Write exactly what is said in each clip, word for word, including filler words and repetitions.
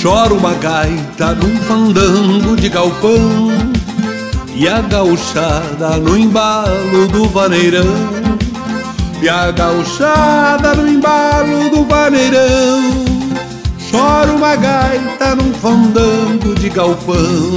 Chora uma gaita num fandango de galpão e a gauchada no embalo do vaneirão. E a gauchada no embalo do vaneirão. Chora uma gaita num fandango de galpão.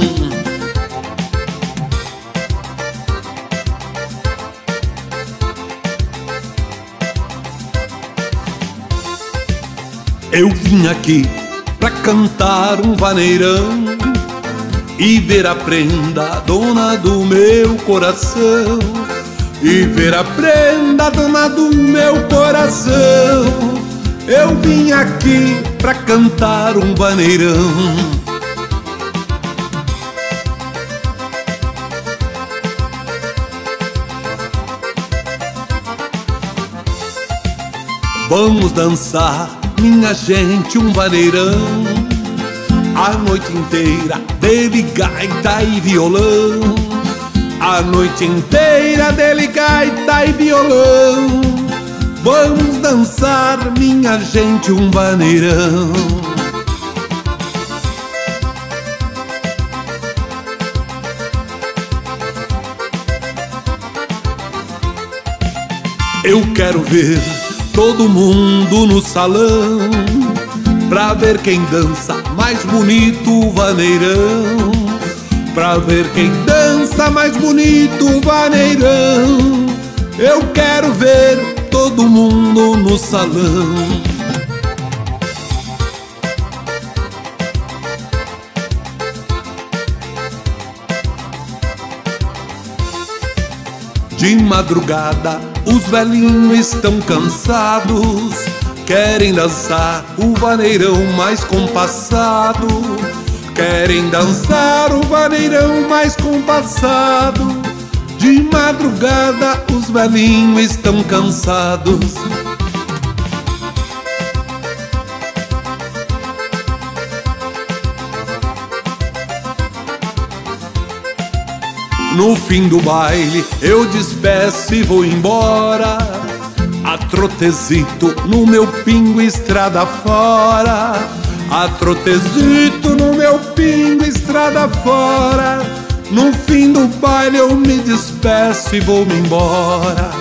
Eu vim aqui pra cantar um vaneirão e ver a prenda, dona do meu coração. E ver a prenda, dona do meu coração. Eu vim aqui pra cantar um vaneirão. Vamos dançar, minha gente, um vaneirão. A noite inteira dele gaita e violão. A noite inteira dele gaita e violão. Vamos dançar, minha gente, um vaneirão. Eu quero ver todo mundo no salão, pra ver quem dança mais bonito o vaneirão. Pra ver quem dança mais bonito o vaneirão. Eu quero ver todo mundo no salão. De madrugada os velhinhos estão cansados, querem dançar o vaneirão mais compassado. Querem dançar o vaneirão mais compassado. De madrugada os velhinhos estão cansados. No fim do baile eu despeço e vou embora, a trotezito no meu pingo estrada fora. A trotezito no meu pingo estrada fora. No fim do baile eu me despeço e vou-me embora.